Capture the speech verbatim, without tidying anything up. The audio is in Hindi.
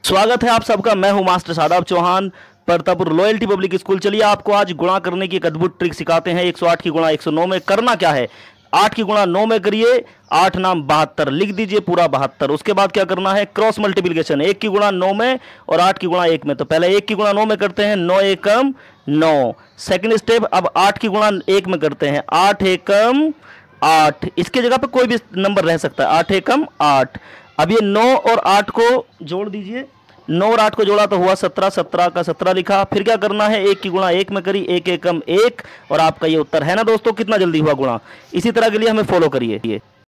स्वागत है आप सबका। मैं हूं master Shadab Chauhan, Partapur loyalty public school. चलिए आपको आज गुणा करने की एक अद्भुत ट्रिक सिखाते हैं। एक सौ आठ की गुणा एक सौ नौ में करना क्या है, आठ की गुणा नौ में करिए, आठ नाम बहत्तर, लिख दीजिए पूरा बहत्तर। उसके बाद क्या करना है, क्रॉस मल्टीप्लिकेशन, एक की गुणा नौ में और आठ की गुणा एक में। तो पहले एक की गुणा नौ में करते हैं, नौ एकम नौ। सेकंड स्टेप, अब आठ की गुणा एक में करते हैं, आठ एकम आठ। इसके जगह पे कोई भी नंबर रह सकता है, आठ एकम आठ। अब ये नौ और आठ को जोड़ दीजिए, नौ और आठ को जोड़ा तो हुआ सत्रह, सत्रह का सत्रह लिखा। फिर क्या करना है, एक की गुणा एक में करी, एक एकम एक, और आपका ये उत्तर है ना दोस्तों। कितना जल्दी हुआ गुणा। इसी तरह के लिए हमें फॉलो करिए।